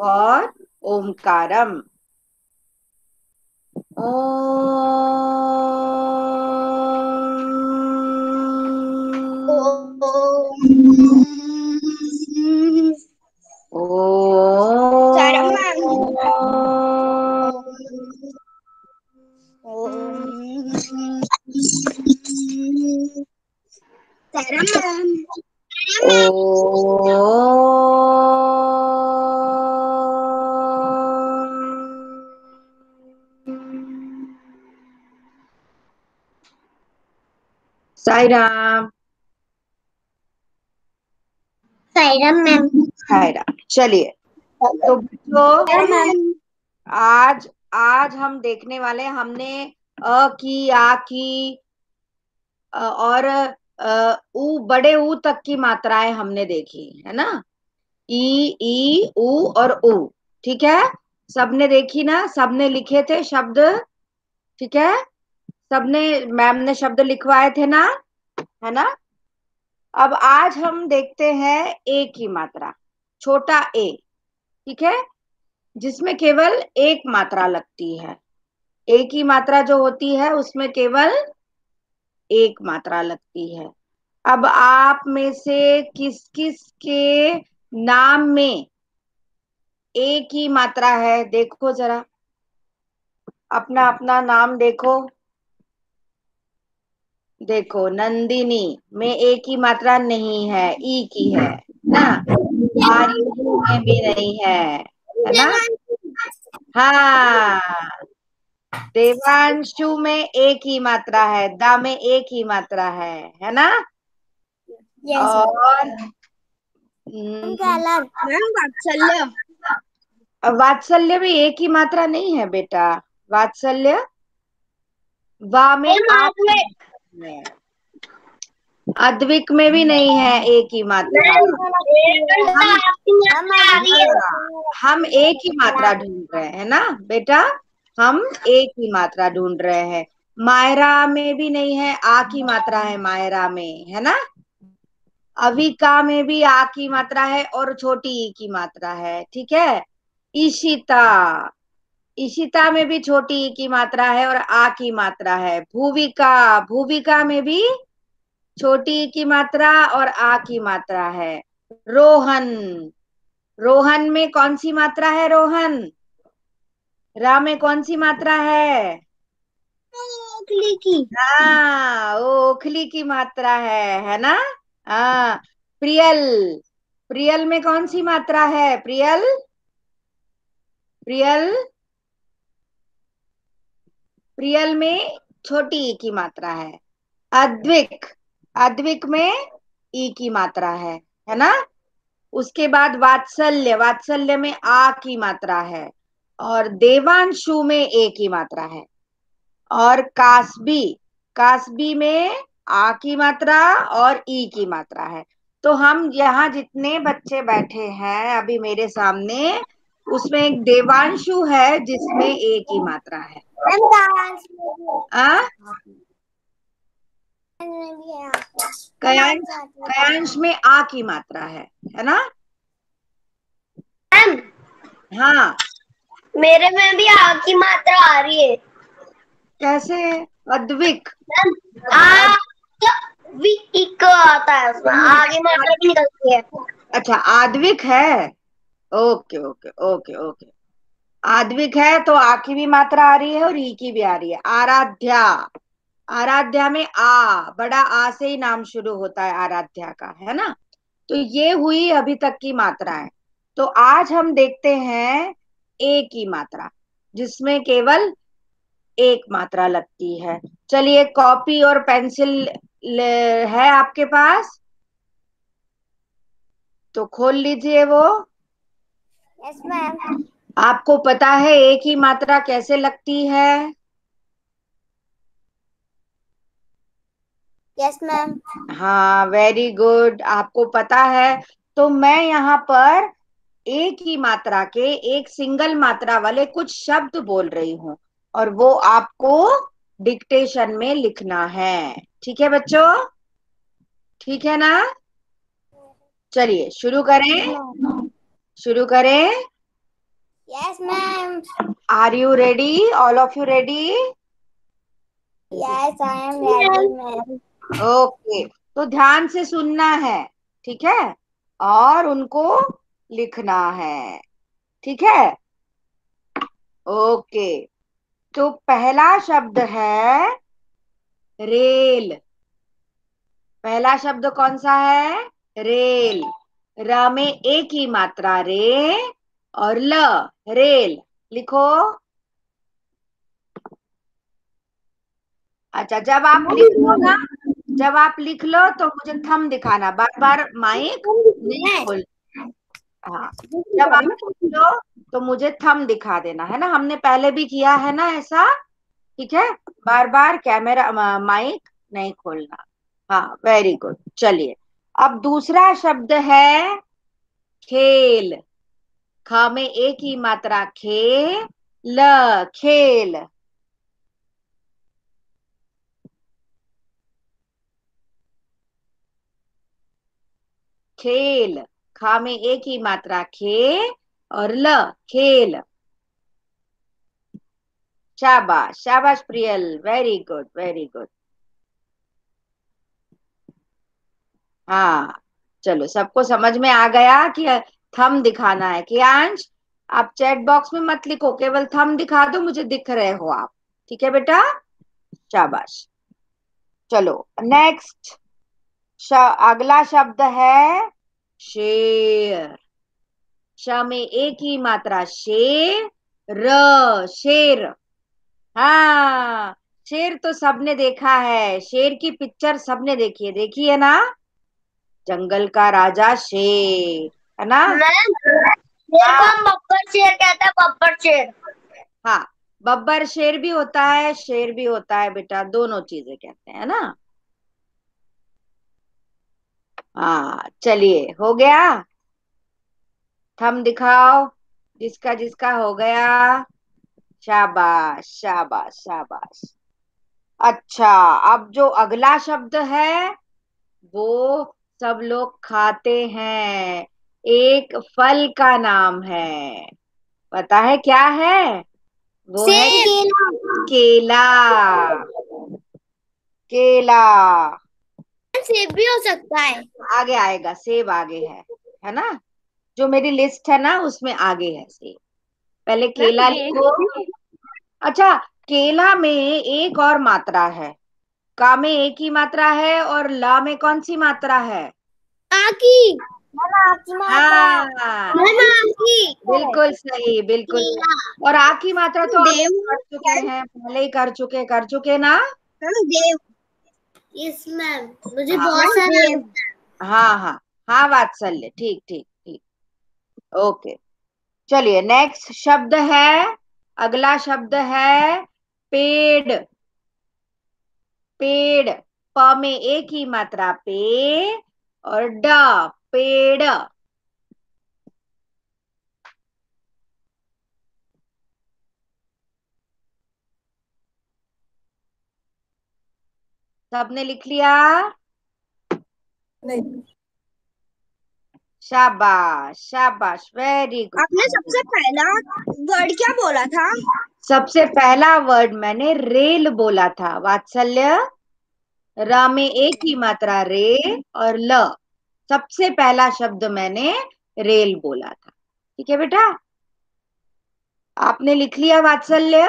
और ओमकारम। Sarah ओम ma'am. Sarah ma'am. Sai Ram. Sarah ma'am. Sai Ram. चलिए, तो बच्चों Sarah ma'am. आज आज हम देखने वाले हैं, हमने अ की, आ की और ऊ, बड़े ऊ तक की मात्राएं हमने देखी है ना। ई ऊ और ऊ। ठीक है, सबने देखी ना, सबने लिखे थे शब्द। ठीक है, सबने, मैम ने शब्द लिखवाए थे ना, है ना। अब आज हम देखते हैं ए की मात्रा, छोटा ए। ठीक है, जिसमें केवल एक मात्रा लगती है। ए की मात्रा जो होती है उसमें केवल एक मात्रा लगती है। अब आप में से किस किस के नाम में ए की मात्रा है, देखो जरा, अपना अपना नाम देखो। देखो, नंदिनी में ए की मात्रा नहीं है, ई की है ना। आर्यू में भी नहीं है ना। हाँ, देवांशु में ए की मात्रा है, दा में ए की मात्रा है ना। Yes ma'am. और Ma'am वात्सल्य. वात्सल्य में ए की मात्रा नहीं है बेटा। वात्सल्य वा में आ है। अद्विक में भी नहीं है ए की मात्रा। हम हम एक ही मात्रा ढूंढ रहे हैं ना बेटा, हम एक ही मात्रा ढूंढ रहे हैं। मायरा में भी नहीं है, आ की मात्रा है मायरा में, है ना। अविका में भी आ की मात्रा है और छोटी ई की मात्रा है। ठीक है, ईशिता, ईशिता में भी छोटी ई की मात्रा है और आ की मात्रा है। भूविका, भूविका में भी छोटी ई की मात्रा और आ की मात्रा है। रोहन, रोहन में कौन सी मात्रा है, रोहन? रा में कौन सी मात्रा है? ओखली की. हाँ, वो ओखली की मात्रा है ना। हाँ, प्रियल, प्रियल में कौन सी मात्रा है, प्रियल? प्रियल, प्रियल में छोटी ई की मात्रा है। अद्विक, अद्विक में ई की मात्रा है ना। उसके बाद वात्सल्य, वात्सल्य में आ की मात्रा है और देवांशु में ए की मात्रा है। और कासबी, कासबी में आ की मात्रा और ई की मात्रा है। तो हम यहाँ जितने बच्चे बैठे हैं अभी मेरे सामने, उसमें एक देवांशु है जिसमें ए की मात्रा है। आ कयांश, कयांश में आ की मात्रा है ना। मैम हाँ, मेरे में भी आ की मात्रा आ रही है. कैसे? अद्विक, मैम आ इक आता है, उसमें आ की मात्रा भी निकलती है. अच्छा आद्विक है। Okay okay okay okay, Aadvik है तो आ की भी मात्रा आ रही है और ई की भी आ रही है। आराध्या, आराध्या में आ, बड़ा आ से ही नाम शुरू होता है आराध्या का, है ना। तो ये हुई अभी तक की मात्राएं। तो आज हम देखते हैं ए की मात्रा, जिसमें केवल एक मात्रा लगती है। चलिए, कॉपी और पेंसिल है आपके पास, तो खोल लीजिए वो। Yes ma'am. आपको पता है ए की मात्रा कैसे लगती है? Yes ma'am. हाँ, वेरी गुड, आपको पता है। तो मैं यहाँ पर एक ही मात्रा के, एक सिंगल मात्रा वाले कुछ शब्द बोल रही हूँ और वो आपको डिक्टेशन में लिखना है। ठीक है बच्चों, ठीक है ना। चलिए शुरू करें, शुरू करें। Yes, ma'am. Are you ready? All of you ready? Yes, I am ready, ma'am. Okay, तो ध्यान से सुनना है, ठीक है, और उनको लिखना है, ठीक है। ओके, तो पहला शब्द है रेल। पहला शब्द कौन सा है? रेल। र में एक ही मात्रा रे और ल, रेल। लिखो। अच्छा, जब आप लिख लो ना, जब आप लिख लो तो मुझे थंब दिखाना, बार बार माइक नहीं खोल। हाँ, जब आप लिख लो तो मुझे थंब दिखा देना, है ना, हमने पहले भी किया है ना ऐसा, ठीक है। बार बार कैमरा माइक नहीं खोलना। हाँ, वेरी गुड। चलिए, अब दूसरा शब्द है खेल। ख में एक ही मात्रा खे, ल, खेल। खेल। खा में एक ही मात्रा खे और ल, खेल। शाबाश शाबाश Priyal, very good very good. हाँ, चलो, सबको समझ में आ गया कि थंब दिखाना है? कियांश, आप चैट बॉक्स में मत लिखो, केवल थंब दिखा दो, मुझे दिख रहे हो आप, ठीक है बेटा? शाबाश। चलो नेक्स्ट, अगला शब्द है शेर। श में एक ही मात्रा शे, र, शेर। हाँ, शेर तो सबने देखा है, शेर की पिक्चर सबने देखी है, देखी है ना, जंगल का राजा शेर, है ना? मैम, शेर को हाँ हम बब्बर शेर कहते हैं, बब्बर शेर। हाँ, बब्बर शेर भी होता है, शेर भी होता है बेटा, दोनों चीजें कहते हैं ना। हाँ, चलिए, हो गया। थंब दिखाओ, जिसका जिसका हो गया। शाबाश शाबाश शाबाश। अच्छा, अब जो अगला शब्द है वो सब लोग खाते हैं, एक फल का नाम है, पता है क्या है? वो है सेब। केला। केला। सेब भी हो सकता है। आगे आएगा, सेब आगे है ना, जो मेरी लिस्ट है ना उसमें आगे है सेब, पहले मैम, केला देख लिखो। अच्छा, केला में एक और मात्रा है, का में एक ही मात्रा है और ला में कौन सी मात्रा है? आकी। मैम, आकी मात्रा। हाँ, मैम, आकी। बिल्कुल सही बिल्कुल केला। सही। और आखी मात्रा तो हम देव। कर चुके हैं, पहले ही कर चुके ना। मैम, देव। यस मैम, मुझे हाँ बहुत सारा देव। हाँ हाँ हाँ, वात्सल्य, ठीक ठीक ठीक। ओके, चलिए नेक्स्ट शब्द है, अगला शब्द है पेड़। पेड़। प में एक ही मात्रा पे और ड, पेड़। सबने लिख लिया? नहीं। शाबाश शाबाश, वेरी गुड आपने वेरी सबसे गुड। पहला वर्ड क्या बोला था? सबसे पहला वर्ड मैंने रेल बोला था वात्सल्य। र में एक ही मात्रा रे और ल, सबसे पहला शब्द मैंने रेल बोला था, ठीक है बेटा? आपने लिख लिया Vatsalya?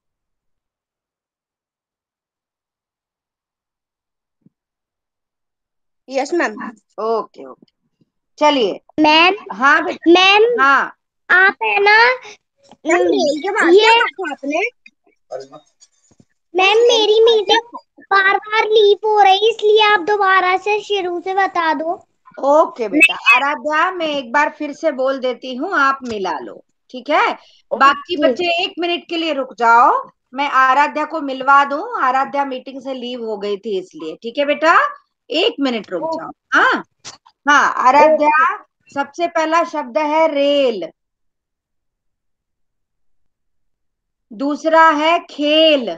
Yes ma'am. Okay okay, चलिए। मैम। हाँ बेटा। मैम, हाँ, आप है ना। मैम, रेल के बाद क्या कहा आपने? मैम, मेरी मीटिंग बार बार लीव हो रही, इसलिए आप दोबारा से शुरू से बता दो। ओके बेटा, आराध्या मैं एक बार फिर से बोल देती हूँ, आप मिला लो, ठीक है? बाकी ओके। बच्चे 1 मिनट के लिए रुक जाओ, मैं आराध्या को मिलवा दूं, आराध्या मीटिंग से लीव हो गई थी इसलिए, ठीक है बेटा? 1 मिनट रुक जाओ। हाँ हाँ, आराध्या, ओके। सबसे पहला शब्द है रेल, दूसरा है खेल।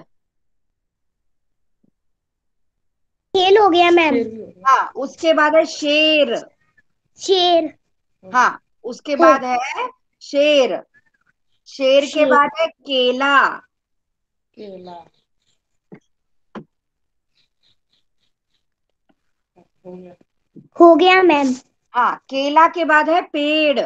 खेल हो गया मैम। हाँ, उसके बाद है शेर। शेर। हाँ, उसके हो। बाद है शेर। शेर के शेर। बाद है केला। केला। हो गया मैम। हाँ, केला के बाद है पेड़।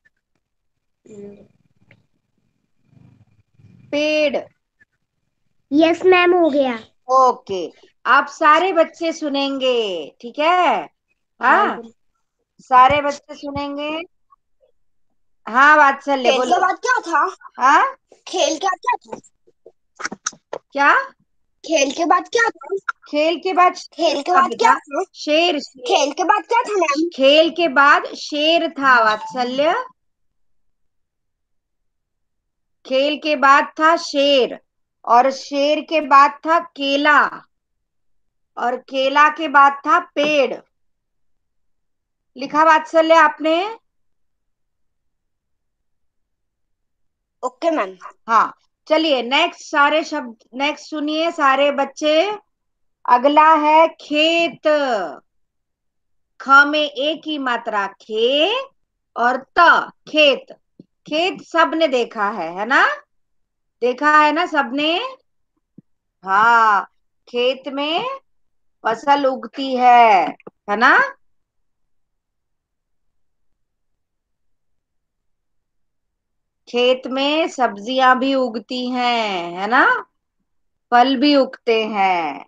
पेड़। यस मैम, हो गया। ओके। आप सारे बच्चे सुनेंगे, ठीक है? हाँ, सारे बच्चे सुनेंगे। हाँ वात्सल्य खेल के बोलो। बाद क्या था? हाँ, खेल के बाद क्या था? क्या? खेल के बाद क्या था? खेल के बाद शेर खेल के था बाद क्या बेटा। था? शेर, शेर। खेल के बाद क्या था मैम? खेल के बाद शेर था वात्सल्य। खेल के बाद था शेर, और शेर के बाद था केला, और केला के बाद था पेड़। लिखा वात्सल्य आपने? Okay ma'am. हाँ। चलिए नेक्स्ट, सारे शब्द नेक्स्ट सुनिए सारे बच्चे। अगला है खेत। ख में एक ही मात्रा, खे और त, खेत। खेत सबने देखा है ना? देखा है ना सबने? हाँ, खेत में फसल उगती है ना? खेत में सब्जियां भी उगती हैं, है ना? फल भी उगते हैं।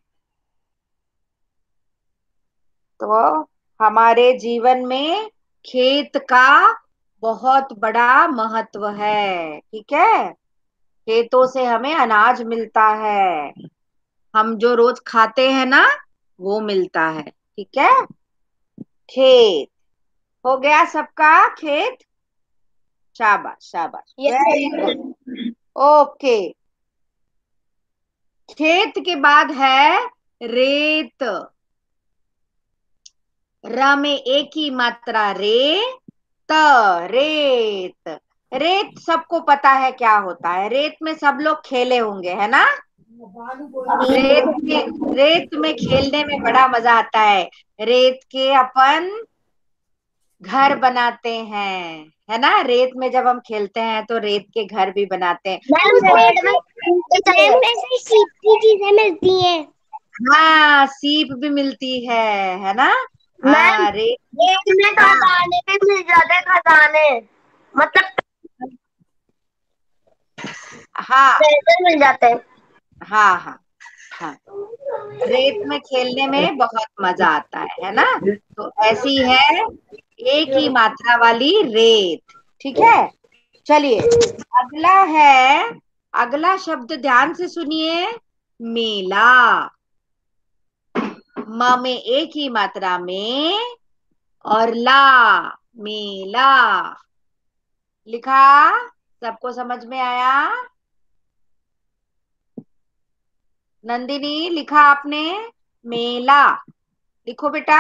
तो हमारे जीवन में खेत का बहुत बड़ा महत्व है, ठीक है? खेतों से हमें अनाज मिलता है, हम जो रोज खाते हैं ना, वो मिलता है, ठीक है? खेत हो गया सबका, खेत। शाबाश शाबाश, yes very good. Ma'am. Okay. खेत के बाद है रेत। र में एक ही मात्रा, रे, त, रेत। रेत सबको पता है क्या होता है, रेत में सब लोग खेले होंगे, है ना? रेत में खेलने में बड़ा मजा आता है। रेत के अपन घर बनाते हैं, है ना? रेत में जब हम खेलते हैं तो रेत के घर भी बनाते हैं। मैम, तुमको रेड में ऐसे, मैम ऐसे सीप की चीजें मिलती हैं। हाँ सीप भी मिलती है ना? मैम, हाँ रेत। रेड में हाँ खजाने भी मिल जाते हैं, खजाने। मतलब हाँ ट्रेजर मिल जाते हैं। हाँ हाँ हाँ। रेत में खेलने में बहुत मजा आता है ना? तो ऐसी है एक ही मात्रा वाली रेत, ठीक है? चलिए, अगला है, अगला शब्द ध्यान से सुनिए, मेला। म में एक ही मात्रा में, और ला, मेला। लिखा? सबको समझ में आया? नंदिनी, लिखा आपने? मेला। लिखो बेटा,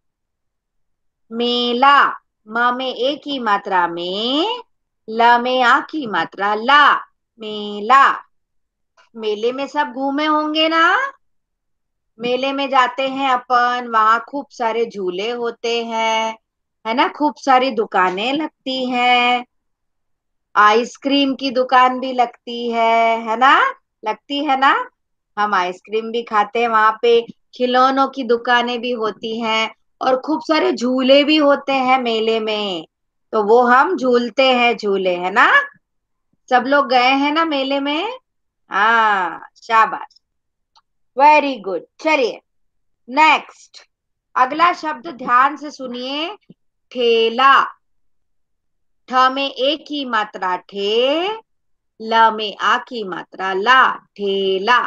मेला। म में एक ही मात्रा में, ल में आ की मात्रा, ला, मेला। मेले में सब घूमे होंगे ना? मेले में जाते हैं अपन, वहां खूब सारे झूले होते हैं, है ना? खूब सारी दुकानें लगती हैं, आइसक्रीम की दुकान भी लगती है ना? लगती है ना? हम आइसक्रीम भी खाते हैं वहां पे, खिलौनों की दुकानें भी होती हैं, और खूब सारे झूले भी होते हैं मेले में, तो वो हम झूलते हैं झूले, है ना? सब लोग गए हैं ना मेले में? हाँ शाबाश, वेरी गुड। चलिए नेक्स्ट, अगला शब्द ध्यान से सुनिए, ठेला। ठ में एक ही मात्रा, ठे, ल में आ की मात्रा, ला, ठेला।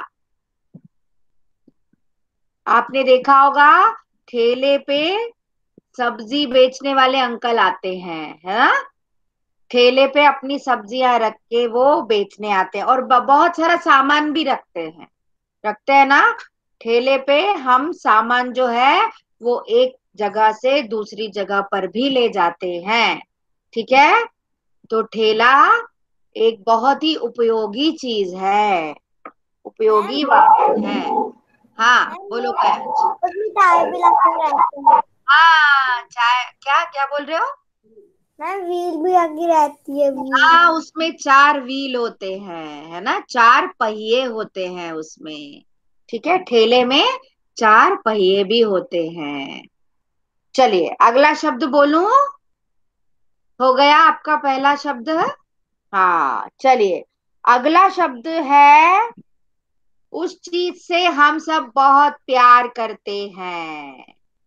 आपने देखा होगा, ठेले पे सब्जी बेचने वाले अंकल आते हैं, है ना? ठेले पे अपनी सब्जियां रख के वो बेचने आते हैं, और बहुत सारा सामान भी रखते हैं ना? ठेले पे हम सामान जो है वो एक जगह से दूसरी जगह पर भी ले जाते हैं, ठीक है? तो ठेला एक बहुत ही उपयोगी चीज है, उपयोगी वाहन है। हाँ बोलो कैच। उसमें टायर भी लगते रहते हैं। हाँ चाय, क्या क्या बोल रहे हो? मैम व्हील भी आगे रहती है, व्हील। हाँ, उसमें 4 व्हील होते हैं, है ना, 4 पहिए होते हैं उसमें। ठीक है, ठेले में 4 पहिए भी होते हैं। चलिए अगला शब्द बोलूं। हो गया आपका पहला शब्द। हाँ, चलिए अगला शब्द है, उस चीज से हम सब बहुत प्यार करते हैं,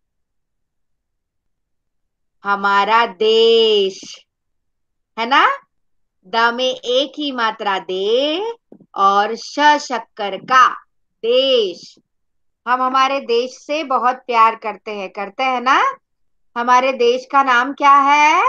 हमारा देश, है ना। द में एक ही मात्रा दे और श शक्कर का, देश। हम हमारे देश से बहुत प्यार करते हैं ना। हमारे देश का नाम क्या है?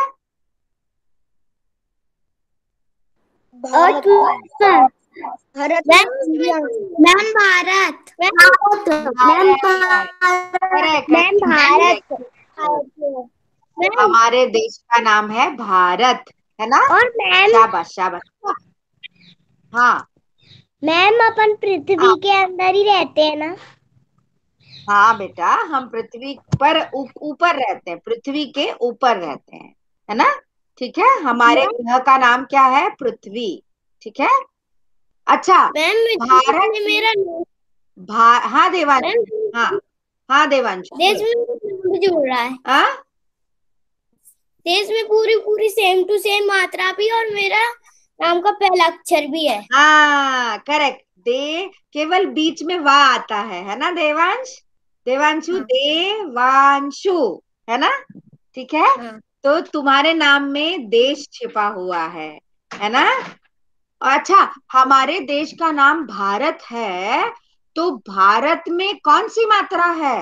और Bharat. Bharat ma'am, ma'am Bharat. Ma'am Bharat. Bharat. Correct, ma'am correct, Bharat. Correct. Ma'am, हमारे देश का नाम है भारत, है ना। और मैम, शाबाश शाबाश। हाँ। मैम अपन पृथ्वी के अंदर ही रहते हैं ना। हाँ बेटा, हम पृथ्वी पर ऊपर रहते हैं, पृथ्वी के ऊपर रहते हैं, है ना। ठीक है, हमारे ग्रह का नाम क्या है? पृथ्वी। ठीक है। अच्छा। मैम देश भारत में में मेरा हाँ मैम, देवांशु। हाँ, हाँ देवांशु देश बोलो। में मेरा नाम भी जुड़ रहा है। हाँ, देश में पूरी पूरी सेम टू सेम मात्रा भी, और मेरा नाम का पहला अक्षर भी है। हाँ करेक्ट। दे केवल बीच में वा आता है ना देवांश? देवांशु, हाँ। देवांशु, है ना। ठीक है। हाँ। तो तुम्हारे नाम में देश छिपा हुआ है ना। अच्छा, हमारे देश का नाम भारत है, तो भारत में कौन सी मात्रा है?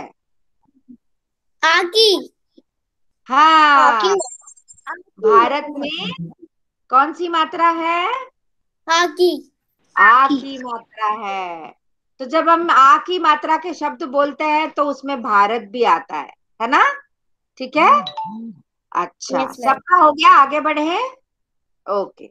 आकी। आकी। हाँ, भारत में कौन सी मात्रा है? आकी। आ की मात्रा है। तो जब हम आ की मात्रा के शब्द बोलते हैं तो उसमें भारत भी आता है ना। ठीक है। अच्छा, यस मैम। सबका हो गया, आगे बढ़े। ओके।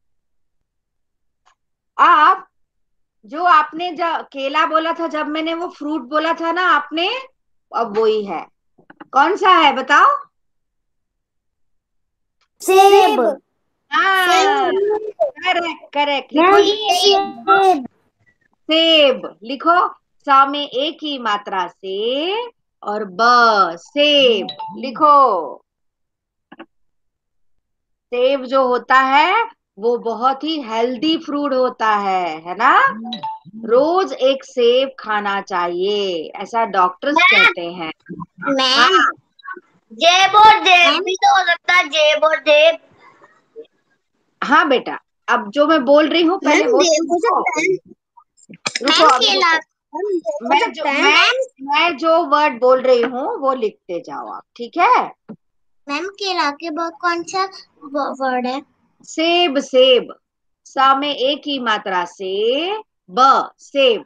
आप जो आपने जब केला बोला था, जब मैंने वो फ्रूट बोला था ना आपने, अब वही है। कौन सा है बताओ? सेब। हाँ, सेब। करेक्ट करेक्ट, लिखो मैम लिखो। सेब। सेब लिखो। सा में एक ही मात्रा से और ब, सेब लिखो। सेब जो होता है वो बहुत ही हेल्दी फ्रूट होता है ना। रोज एक सेब खाना चाहिए, ऐसा डॉक्टर्स कहते हैं। हाँ, मैम, जेब और जेब भी तो हो सकता है, जेब और जेब। हाँ बेटा, अब जो मैं बोल रही हूँ पहले मैम वो जेब हो सुनो। सकता है। रुको, मैम अभी केला। रुको। मैम जेब हो मैं जो सकता है। मैं जो वर्ड बोल रही हूँ वो लिखते जाओ आप, ठीक है। मैम केला के बाद कौन सा वर्ड है? सेब, सेब। सा में एक ही मात्रा से ब, सेब।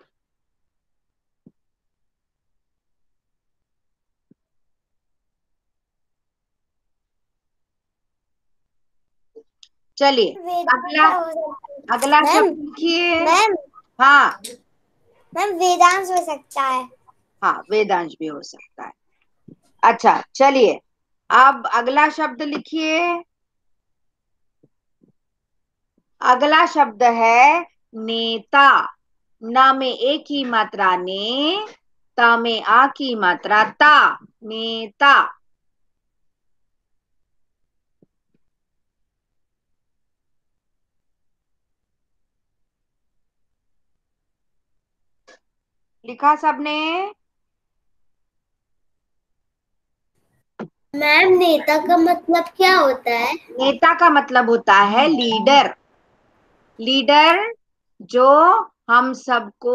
चलिए अगला, वेदांत हो सकता अगला है मैम। शब्द लिखिए। मैम, हाँ, मैम वेदांत हो सकता है। हाँ वेदांश भी हो सकता है। अच्छा चलिए, अब अगला शब्द लिखिए। अगला शब्द है नेता। न में एक ही मात्रा ने, ता में आ की मात्रा ता, नेता। लिखा सबने? मैम नेता का मतलब क्या होता है? नेता का मतलब होता है लीडर। लीडर जो हम सबको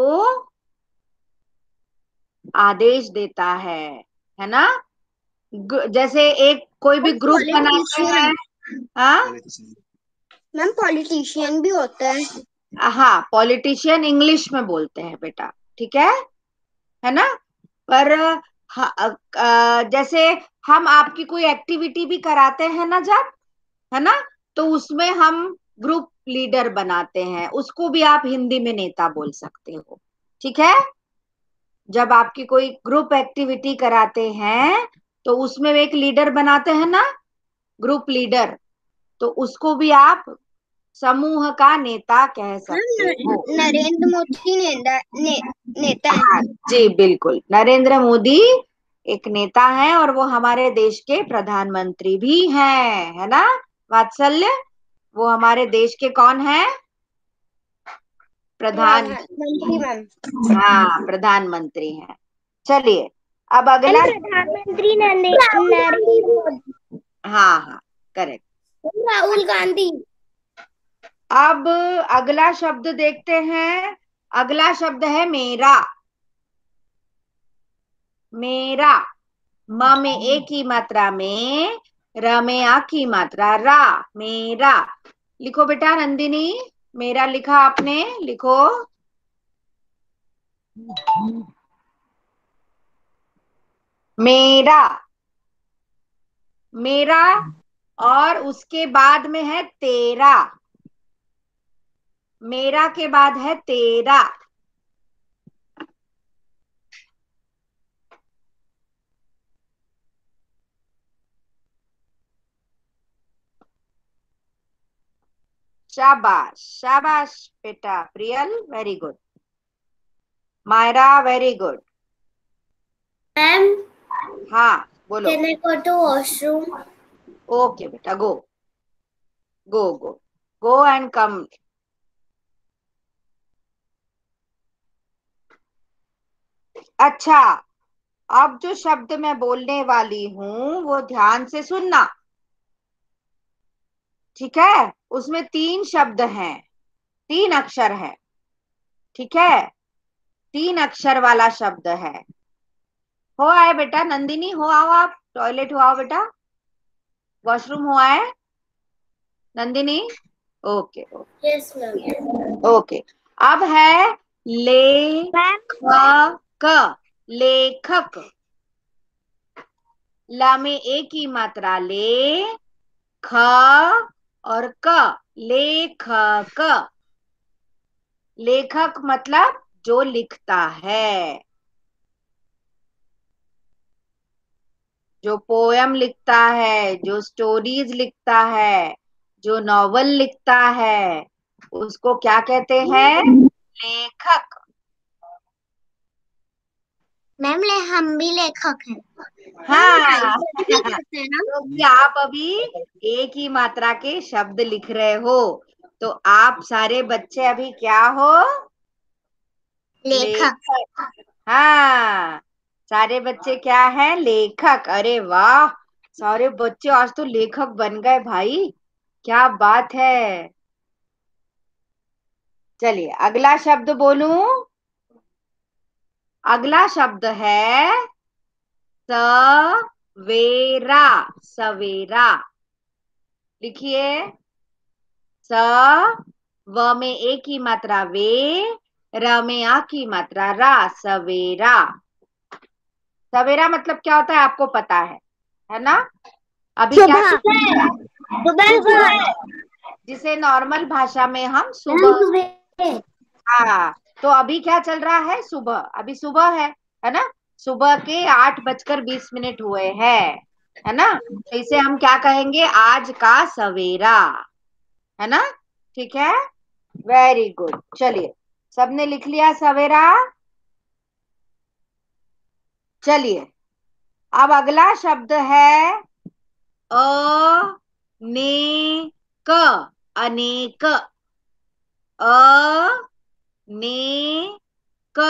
आदेश देता है ना। जैसे एक कोई भी ग्रुप बनाते पॉलिटिशियन। हैं। हाँ, मैम पॉलिटिशियन भी होता है। हाँ पॉलिटिशियन इंग्लिश में बोलते हैं बेटा, ठीक है ना। पर जैसे हम आपकी कोई एक्टिविटी भी कराते हैं ना जब, है ना, तो उसमें हम ग्रुप लीडर बनाते हैं, उसको भी आप हिंदी में नेता बोल सकते हो। ठीक है। जब आपकी कोई ग्रुप एक्टिविटी कराते हैं तो उसमें एक लीडर बनाते हैं ना, ग्रुप लीडर, तो उसको भी आप समूह का नेता कह सकते हो। नरेंद्र मोदी नेता है। हाँ जी बिल्कुल, नरेंद्र मोदी एक नेता है और वो हमारे देश के प्रधानमंत्री भी हैं, है ना वात्सल्य? वो हमारे देश के कौन है? प्रधान। प्रधानमंत्री मैम। हाँ प्रधानमंत्री हैं। चलिए अब अगला। प्रधानमंत्री नरेंद्र मोदी। हाँ हाँ करेक्ट। राहुल गांधी। अब अगला शब्द देखते हैं। अगला शब्द है मेरा। मेरा, म में ए की मात्रा में, र में आ की मात्रा रा, मेरा। लिखो बेटा नंदिनी, मेरा लिखा आपने, लिखो। मेरा, मेरा, और उसके बाद में है तेरा। मेरा के बाद है तेरा। शाबाश शाबाश बेटा Priyal, very good. Myra very good. Ma'am, हाँ बोलो। Can I go to washroom? Okay बेटा go, go go, go and come. अच्छा, अब जो शब्द मैं बोलने वाली हूं वो ध्यान से सुनना, ठीक है? उसमें 3 शब्द हैं, 3 अक्षर है, ठीक है? 3 अक्षर वाला शब्द है। हो आए बेटा नंदिनी, हो आओ, आप टॉयलेट हो आओ बेटा, वॉशरूम हो आए Nandini. Okay okay yes ma'am. Okay. अब है मैम, लेखक। ला में ए की मात्रा ले, ख और क, लेखक। लेखक मतलब जो लिखता है, जो पोयम लिखता है, जो स्टोरीज लिखता है, जो नॉवल लिखता है, उसको क्या कहते हैं? लेखक। मैम ले हम भी लेखक हैं। मैम हाँ राइटर भी करते हैं ना? क्योंकि आप अभी एक ही मात्रा के शब्द लिख रहे हो, तो आप सारे बच्चे अभी क्या हो? लेखक। लेखक। हाँ, सारे बच्चे क्या है? लेखक। अरे वाह, सारे बच्चे आज तो लेखक बन गए भाई, क्या बात है। चलिए अगला शब्द बोलूं। अगला शब्द है सवेरा। सवेरा लिखिए। स, व में ए की मात्रा वे, र में आ की मात्रा रा, सवेरा। सवेरा मतलब क्या होता है आपको पता है ना? अभी क्या सुबह। चल रहा है? सुबह सुबह, सुबह। जिसे नॉर्मल भाषा में हम मैम सुबह। सुबह। हाँ, तो अभी क्या चल रहा है? सुबह, अभी सुबह है ना? सुबह के 8:20 हुए हैं, है ना? तो इसे हम क्या कहेंगे? आज का सवेरा, है ना? ठीक है, वेरी गुड। चलिए सबने लिख लिया सवेरा। चलिए अब अगला शब्द है अनेक। अनेक, अनेक,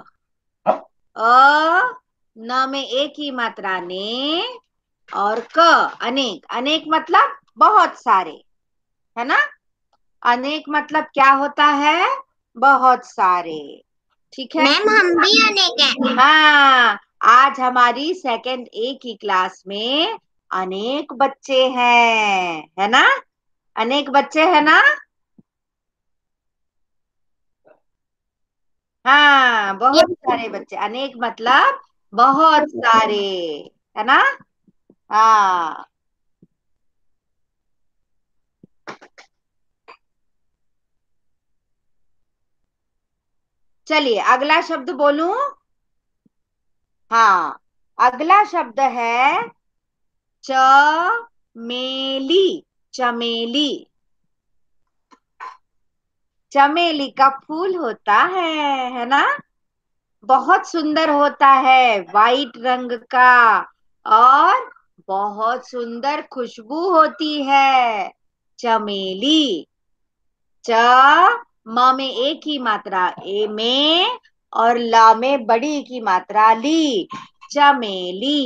अ, न में एक ही मात्रा ने, और क, अनेक। अनेक मतलब बहुत सारे, है ना? अनेक मतलब क्या होता है? बहुत सारे, ठीक है? मैम हम भी अनेक हैं। हाँ, आज हमारी सेकंड ए की क्लास में अनेक बच्चे हैं, है ना? अनेक बच्चे हैं ना? हाँ बहुत सारे बच्चे, अनेक मतलब बहुत सारे, है ना? हाँ चलिए अगला शब्द बोलूं। हाँ, अगला शब्द है चमेली। चमेली, चमेली, चमेली का फूल होता है ना, बहुत सुंदर होता है, वाइट रंग का, और बहुत सुंदर खुशबू होती है। चमेली, च, म में एक की मात्रा ए में, और ला में बड़ी की मात्रा ली, चमेली।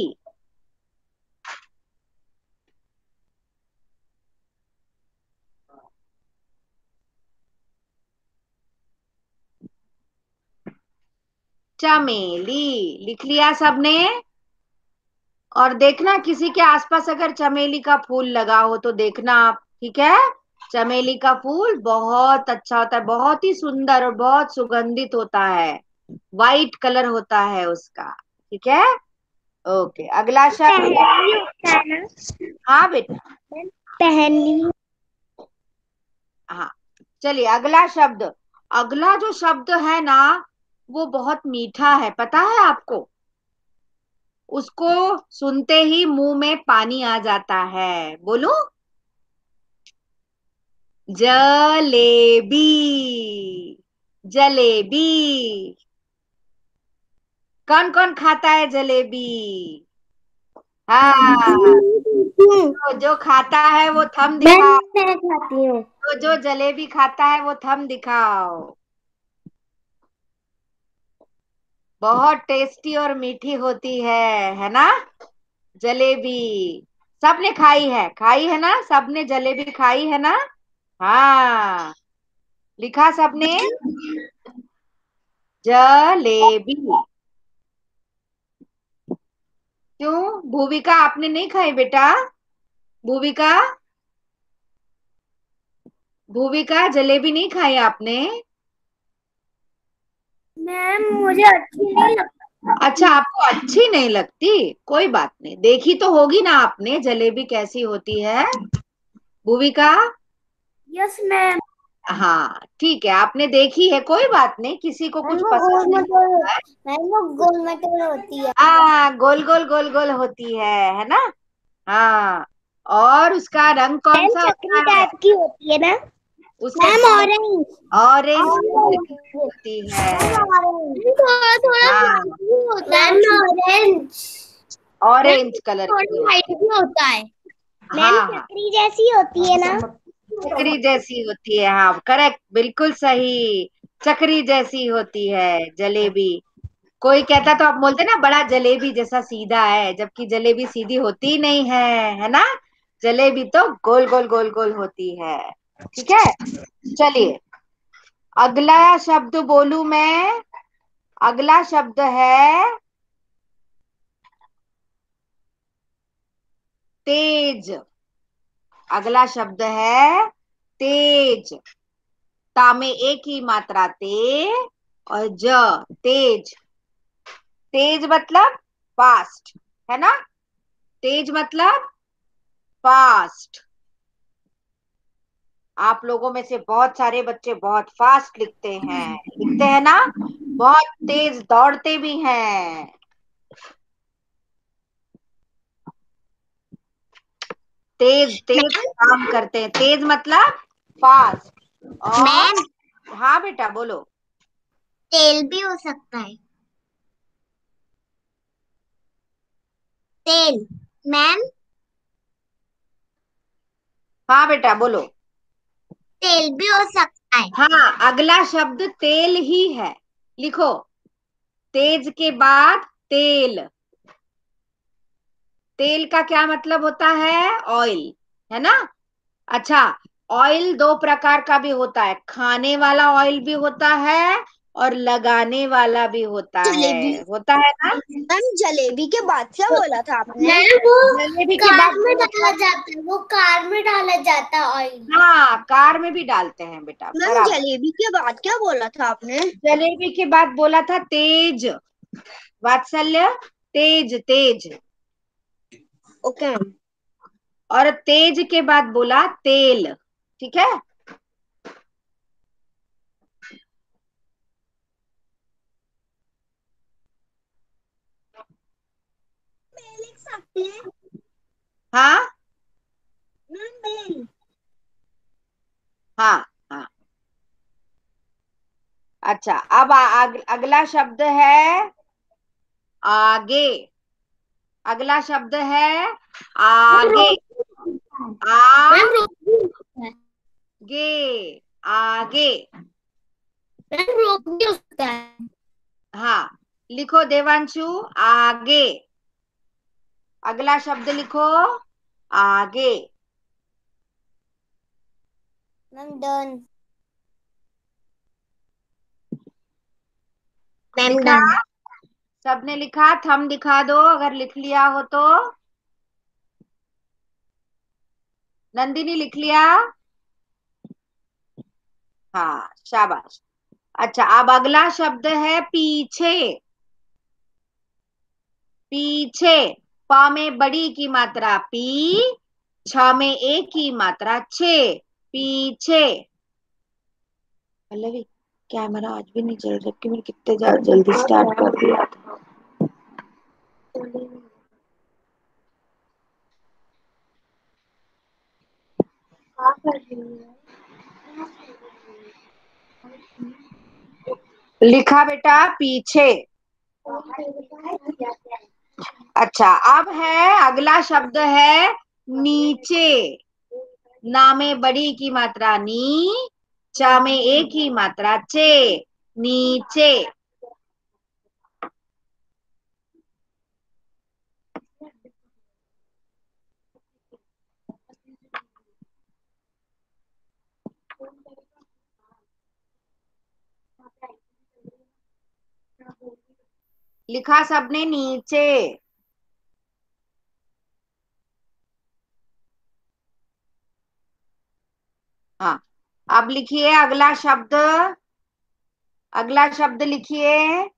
चमेली लिख लिया सबने? और देखना किसी के आसपास अगर चमेली का फूल लगा हो तो देखना आप, ठीक है? चमेली का फूल बहुत अच्छा होता है, बहुत ही सुंदर और बहुत सुगंधित होता है, वाइट कलर होता है उसका, ठीक है? ओके, अगला शब्द। पहेली होता है ना? हाँ बेटा। पहेली। हाँ, चलिए अगला शब्द। अगला जो शब्द है ना, वो बहुत मीठा है, पता है आपको? उसको सुनते ही मुंह में पानी आ जाता है। बोलूं? जलेबी, जलेबी। कौन कौन खाता है जलेबी? हाँ, तो जो खाता है वो थम दिखाओ। मैं खाती हूँ। तो जो जलेबी खाता है वो थम दिखाओ। बहुत टेस्टी और मीठी होती है ना जलेबी? सबने खाई है ना? सबने जलेबी खाई है ना? हाँ, लिखा सबने? जलेबी। क्यों भूविका, आपने नहीं खाई बेटा? भूविका, भूविका जलेबी नहीं खाई आपने? मैम मुझे अच्छी नहीं अच्छा, लगती। आपको अच्छी नहीं लगती? कोई बात नहीं, देखी तो होगी ना आपने जलेबी कैसी होती है, भूविका? Yes ma'am. हाँ ठीक है, आपने देखी है, कोई बात नहीं, किसी को मैम कुछ वो गोल पसंद नहीं मटोल, होता है। मैम वो गोल मटोल होती है। हाँ, गोल गोल गोल गोल होती है ना? हाँ, और उसका रंग कौन मैम सा होता चकरी है? टाइप की होती है ना? उसका ma'am colour orange. Orange colour orange. की होती है। मैम ऑरेंज थोड़ा थोड़ा हाँ, व्हाइट भी होता है। Ma'am orange. Ma'am orange colour थोड़ा की व्हाइट होती भी होता है। है। मैम हाँ हाँ, चकरी जैसी होती है ना? चक्री जैसी होती है, हाँ करेक्ट, बिल्कुल सही। चक्री जैसी होती है जलेबी। कोई कहता तो आप बोलते ना बड़ा जलेबी जैसा सीधा है, जबकि जलेबी सीधी होती ही नहीं है ना? जलेबी तो गोल गोल गोल गोल होती है, ठीक है? चलिए, अगला शब्द बोलूं मैं? अगला शब्द है तेज। अगला शब्द है तेज। ता में एक ही मात्रा ते, और ज, तेज। तेज मतलब फास्ट, है ना? तेज मतलब फास्ट। आप लोगों में से बहुत सारे बच्चे बहुत फास्ट लिखते हैं ना? बहुत तेज दौड़ते भी हैं। तेज तेज मैम काम करते हैं, तेज मतलब फास्ट। मैम और हाँ बेटा बोलो। तेल भी हो सकता है। तेल। मैम हाँ बेटा बोलो। तेल भी हो सकता है। हाँ, अगला शब्द तेल ही है, लिखो। तेज के बाद तेल। तेल का क्या मतलब होता है? ऑयल, है ना? अच्छा, ऑयल दो प्रकार का भी होता है, खाने वाला ऑयल भी होता है और लगाने वाला भी जलेबी। होता है ना? मैम जलेबी के बाद क्या बोला था आपने? मैम वो जलेबी के कार बाद में बोला डाला था। जाता है, वो कार में डाला जाता है ऑयल। हाँ, कार में भी डालते हैं बेटा, मैम बराबर। जलेबी के बाद क्या बोला था आपने? जलेबी के बाद बोला था तेज, वात्सल्य, तेज तेज। Okay ma'am. और तेज के बाद बोला तेल, ठीक है? मैं लिख सकती हूँ। हाँ, अच्छा, अब अगला शब्द है आगे। अगला शब्द है मैम आगे। रोक भी होता है। मैम आगे। रोक भी होता है। आगे। मैम रोक भी होता है। हाँ, लिखो देवांशु, आगे। अगला शब्द लिखो आगे। Ma'am done. मैम लिखा? डन। सबने लिखा? थंब दिखा दो अगर लिख लिया हो तो। नंदिनी लिख लिया? हाँ, शाबाश। अच्छा, अब अगला शब्द है पीछे। पीछे। प में बड़ी की मात्रा पी, छ में ए की मात्रा छे। पीछे। पल्लवी, कैमरा आज भी नहीं चल, जबकि मैंने कितने जल्दी स्टार्ट कर दिया था। लिखा बेटा पीछे। अच्छा, अब है अगला शब्द है नीचे। ना में बड़ी की मात्रा नी, चा में ए की मात्रा चे। नीचे। लिखा सबने नीचे? हाँ, अब लिखिए अगला शब्द। अगला शब्द लिखिए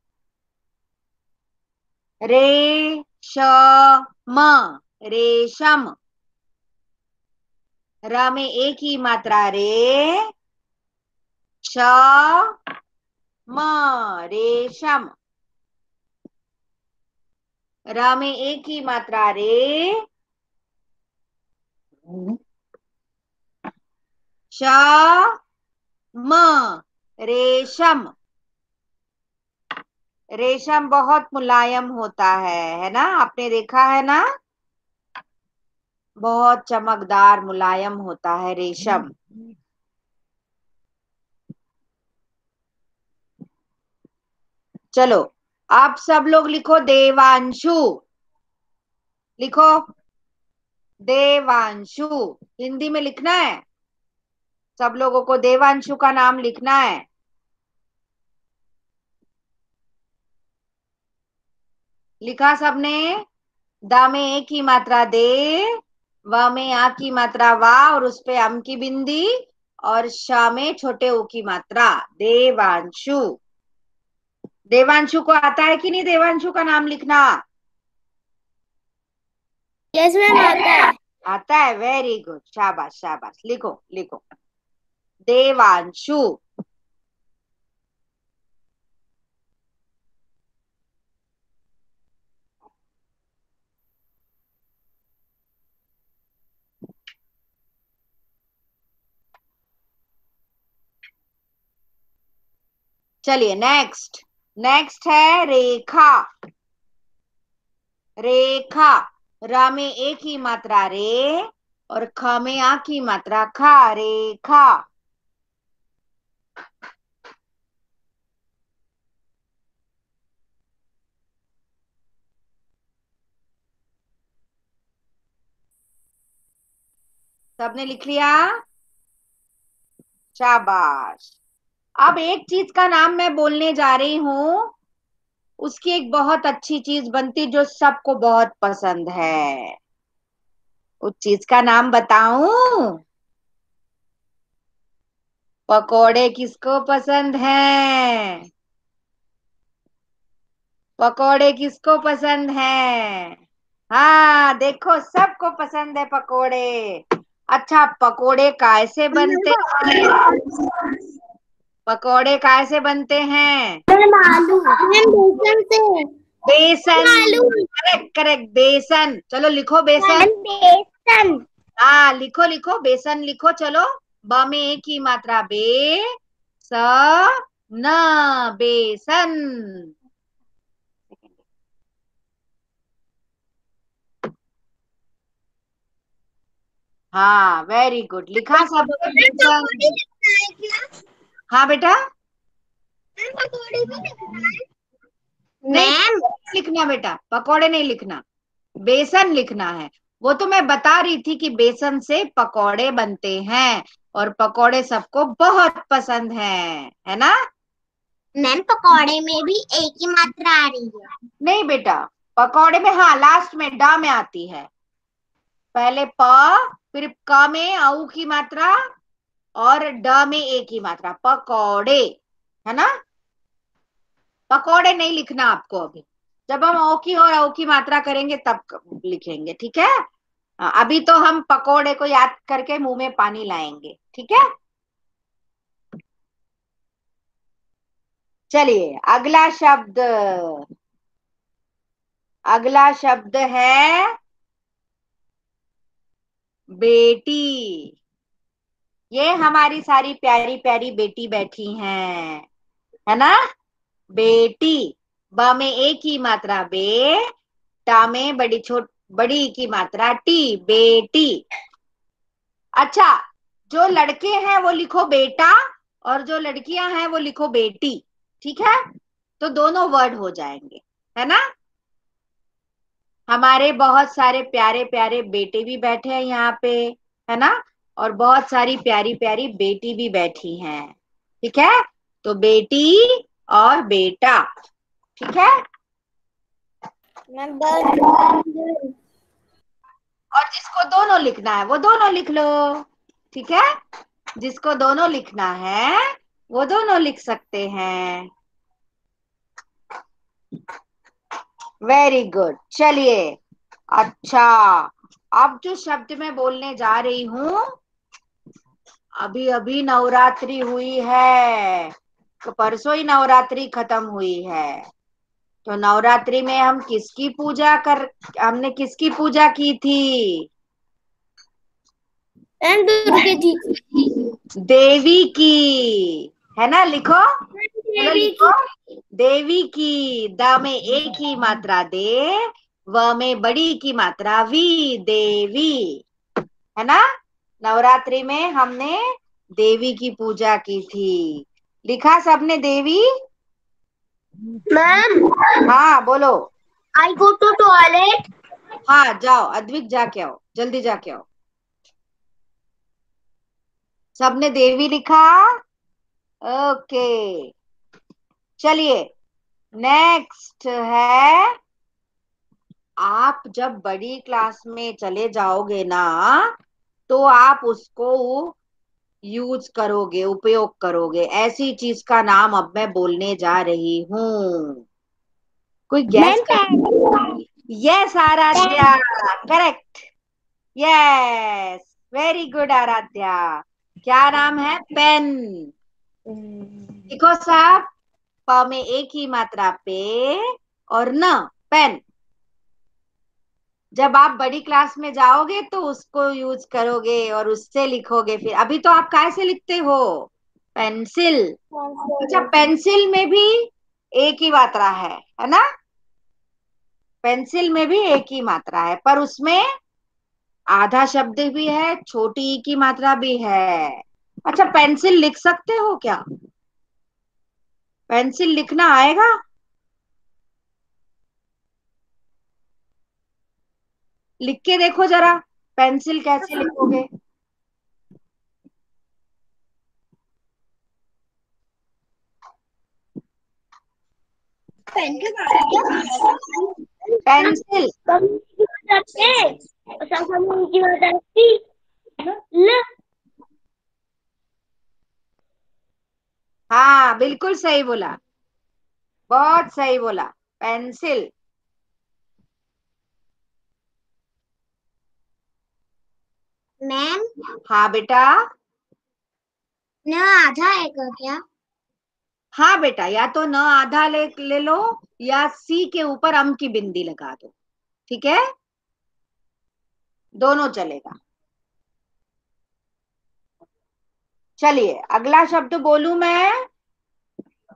रेशम। रेशम। र में एक ही मात्रा रे, श म, रेशम। र में एक ही मात्रा रे, श म, रेशम। रेशम बहुत मुलायम होता है ना? आपने देखा है ना? बहुत चमकदार मुलायम होता है रेशम। चलो, आप सब लोग लिखो देवांशु। लिखो देवांशु। हिंदी में लिखना है, सब लोगों को देवांशु का नाम लिखना है। लिखा सबने? दा में एक की मात्रा दे, व में आ की मात्रा वा और उस पे अम की बिंदी, और श में छोटे ऊ की मात्रा। देवांशु। देवांशु को आता है कि नहीं देवांशु का नाम लिखना? यस मैम आता है। आता है, वेरी गुड, शाबाश शाबाश। लिखो लिखो देवांशु। चलिए नेक्स्ट। नेक्स्ट है रेखा। रेखा। रा में एक ही मात्रा रे और ख में आ की मात्रा खा। रेखा। सबने लिख लिया? शाबाश। अब एक चीज का नाम मैं बोलने जा रही हूं, उसकी एक बहुत अच्छी चीज बनती जो सबको बहुत पसंद है। उस चीज का नाम बताऊं? पकोड़े किसको पसंद है? पकोड़े किसको पसंद है? हाँ, देखो सबको पसंद है पकोड़े। अच्छा, पकोड़े कैसे बनते हैं? पकोड़े कैसे बनते हैं? मैम आलू। मैम बेसन से। बेसन। आलू। करेक्ट करेक्ट, बेसन। चलो लिखो बेसन। मैम बेसन। हाँ, लिखो लिखो बेसन लिखो। चलो, ब में एक ही मात्रा बे, स न बेसन। हाँ वेरी गुड, लिखा सब बेसन। पकौड़ी लिखना है क्या? हाँ बेटा। पकौड़ी भी लिखना है नहीं मैम? लिखना बेटा, पकोड़े नहीं लिखना, बेसन लिखना है। वो तो मैं बता रही थी कि बेसन से पकोड़े बनते हैं और पकोड़े सबको बहुत पसंद है ना। मैम पकौड़े में भी एक ही मात्रा आ रही है। नहीं बेटा, पकोड़े में हाँ लास्ट में डा में आती है, पहले प, फिर क में औ की मात्रा और ड में एक ही मात्रा, पकोड़े, है ना। पकोड़े नहीं लिखना आपको अभी, जब हम ओ की और औ की मात्रा करेंगे तब लिखेंगे, ठीक है। अभी तो हम पकोड़े को याद करके मुंह में पानी लाएंगे, ठीक है। चलिए अगला शब्द है बेटी। ये हमारी सारी प्यारी प्यारी बेटी बैठी हैं, है ना। बेटी, ब में एक ही मात्रा बे, टा में बड़ी की मात्रा टी, बेटी। अच्छा, जो लड़के हैं वो लिखो बेटा और जो लड़कियां हैं वो लिखो बेटी, ठीक है। तो दोनों वर्ड हो जाएंगे, है ना। हमारे बहुत सारे प्यारे प्यारे बेटे भी बैठे हैं यहाँ पे, है ना। और बहुत सारी प्यारी प्यारी बेटी भी बैठी हैं, ठीक है। तो बेटी और बेटा, ठीक है। मैम बस और जिसको दोनों लिखना है वो दोनों लिख लो, ठीक है। जिसको दोनों लिखना है वो दोनों लिख सकते हैं। वेरी गुड, चलिए। अच्छा, अब जो शब्द मैं बोलने जा रही हूं, अभी अभी नवरात्रि हुई है, तो परसों ही नवरात्रि खत्म हुई है। तो नवरात्रि में हमने किसकी पूजा की थी? मैम दुर्गे जी की। देवी की, है ना। लिखो, चलो देवी लिखो। की। देवी की, द में एक ही मात्रा दे, व में बड़ी की मात्रा वी, देवी, है ना। नवरात्रि में हमने देवी की पूजा की थी। लिखा सबने देवी? मैम हाँ बोलो। I go to toilet. हाँ जाओ, अद्विक जाके आओ, जल्दी जाके आओ। सबने देवी लिखा? ओके, चलिए। नेक्स्ट है, आप जब बड़ी क्लास में चले जाओगे ना, तो आप उसको यूज करोगे, उपयोग करोगे। ऐसी चीज का नाम अब मैं बोलने जा रही हूँ, कोई गैस मैम कर। Yes Aradhya, correct. Yes, very good Aradhya. क्या नाम है? पेन। पेन। देखो साहब, प में एक ही मात्रा पे और न, पेन। जब आप बड़ी क्लास में जाओगे तो उसको यूज करोगे और उससे लिखोगे। फिर अभी तो आप काय से लिखते हो? पेंसिल। अच्छा, पेंसिल में भी एक ही मात्रा है ना। पेंसिल में भी एक ही मात्रा है, पर उसमें आधा शब्द भी है, छोटी ई की मात्रा भी है। अच्छा, पेंसिल लिख सकते हो क्या? पेंसिल लिखना आएगा? लिख के देखो जरा, पेंसिल कैसे लिखोगे? पेन के बाद क्या? पेंसिल। की वजह से और समूह की वजह से ल। हाँ बिल्कुल सही बोला, बहुत सही बोला, पेंसिल। मैम हाँ बेटा। न आधा आएगा क्या? हाँ बेटा, या तो न आधा ले लो, या सी के ऊपर अम की बिंदी लगा दो, ठीक है। दोनों चलेगा। चलिए अगला शब्द बोलूं मैं।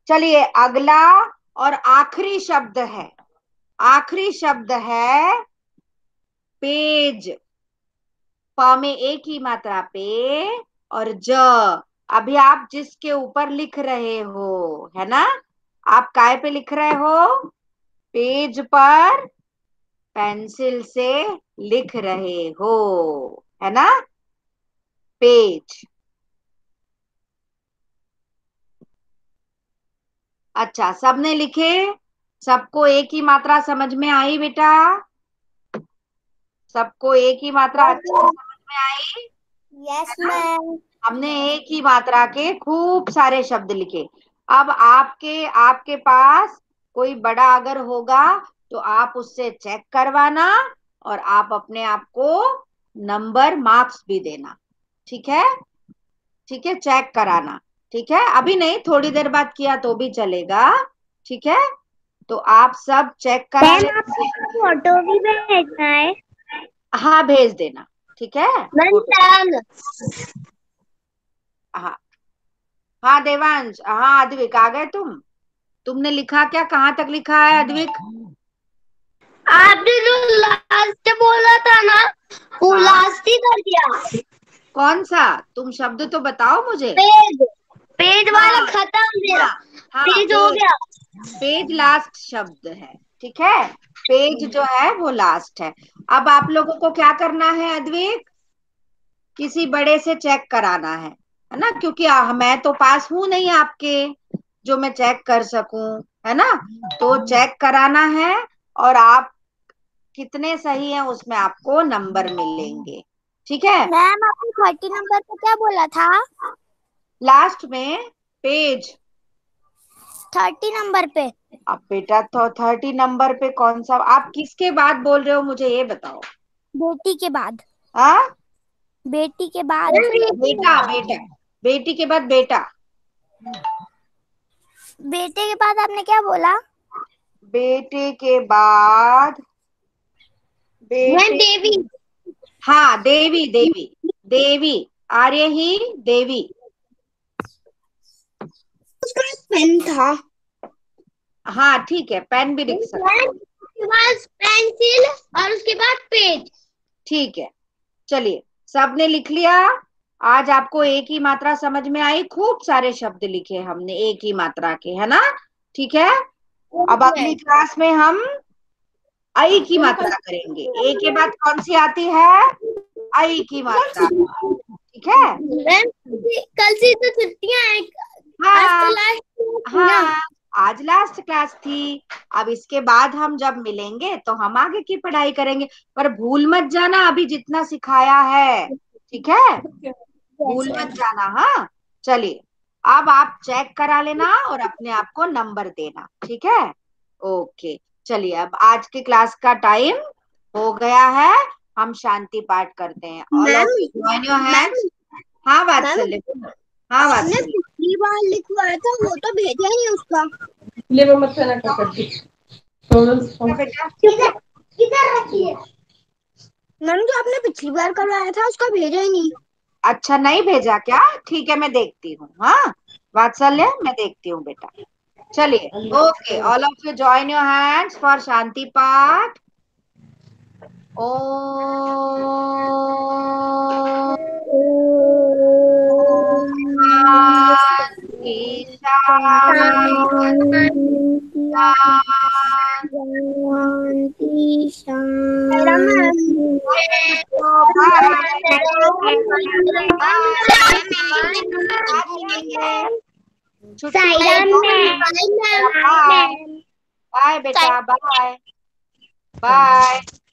चलिए अगला और आखिरी शब्द है, आखिरी शब्द है पेज। प में एक ही मात्रा पे और ज। अभी आप जिसके ऊपर लिख रहे हो, है ना, आप काय पे लिख रहे हो? पेज पर पेंसिल से लिख रहे हो, है ना, पेज। अच्छा, सबने लिखे? सबको एक ही मात्रा समझ में आई बेटा? सबको एक ही मात्रा अच्छे से समझ में आई? Yes ma'am. हमने एक ही मात्रा के खूब सारे शब्द लिखे। अब आपके आपके पास कोई बड़ा अगर होगा तो आप उससे चेक करवाना और आप अपने आप को नंबर मार्क्स भी देना। ठीक है? ठीक है, चेक कराना। ठीक है, अभी नहीं, थोड़ी देर बाद किया तो भी चलेगा। ठीक है, तो आप सब चेक करा मैम आपको लेना। फोटो भी भेजना है। हाँ, भेज देना। ठीक है, मैम फोटो। टर्न। हाँ हाँ देवांश, हाँ अद्विक, आ गए तुम? तुमने लिखा क्या? कहाँ तक लिखा है अद्विक? आपने जो लास्ट बोला था ना, वो हाँ, लास्ट ही कर दिया। कौन सा? तुम शब्द तो बताओ मुझे। पेज, पेज वाला हाँ खत्म मेरा। हाँ हाँ, पेज हो पेज। गया। पेज लास्ट शब्द है। ठीक है, पेज जो है वो लास्ट है। अब आप लोगों को क्या करना है अद्विक? किसी बड़े से चेक कराना है ना, क्योंकि मैं तो पास हूं नहीं आपके जो मैं चेक कर सकूं, है ना। तो चेक कराना है और आप कितने सही हैं उसमें आपको नंबर मिलेंगे। ठीक है, मैम आपने 30 नंबर पे क्या बोला था? लास्ट में पेज। 30 नंबर पे। अब बेटा तो 30 नंबर पे कौन सा? आप किसके बाद बोल रहे हो मुझे ये बताओ। बेटी के बाद। हाँ, बेटी के बाद। बेटा बेटा, बेटी के बाद बेटा। बेटे के बाद आपने क्या बोला? बेटे के बाद मैम बेटे। देवी। हाँ, देवी देवी। देवी, आर्य ही देवी। उसका पेन था। हाँ ठीक है, पेन भी लिख सकते हो। उसके बाद पेंसिल और उसके बाद पेज। ठीक है, चलिए, सबने लिख लिया। आज आपको एक ही मात्रा समझ में आई, खूब सारे शब्द लिखे हमने एक ही मात्रा के, है ना। ठीक है, अब अगली क्लास में हम आई की मात्रा करेंगे। ए के बाद कौन सी आती है? आई की मात्रा। ठीक है। मैम कल से तो छुट्टियां हैं। आज तो हाँ लास्ट थी ना। हाँ, आज लास्ट क्लास थी। अब इसके बाद हम जब मिलेंगे तो हम आगे की पढ़ाई करेंगे। पर भूल मत जाना अभी जितना सिखाया है। ठीक है, यस भूल मत मैम। जाना। हाँ, चलिए, अब आप चेक करा लेना और अपने आप को नंबर देना। ठीक है, ओके। चलिए, अब आज की क्लास का टाइम हो गया है। हम शांति पाठ करते हैं। All of ma'am you join your ma'am hands. हाँ मैम वात्सल्य, हाँ आपने वात्सल्य। पिछली बार लिखवाया था वो तो भेजा ही नहीं उसका। ले वो मत खाना कर करके क्या बेटा? किधर किधर रखी है? मैम जो आपने पिछली बार करवाया था उसका भेजा ही नहीं। अच्छा, नहीं भेजा क्या? ठीक है, मैं देखती हूँ। हाँ वात्सल्य, मैं देखती हूँ बेटा। चलिए, okay, all of you join your hands for शांति पाठ। शांति शांति शांति। शांति। छुट्टी नहीं साईराम है। मैम। बाय बाय बेटा, बाय बाय।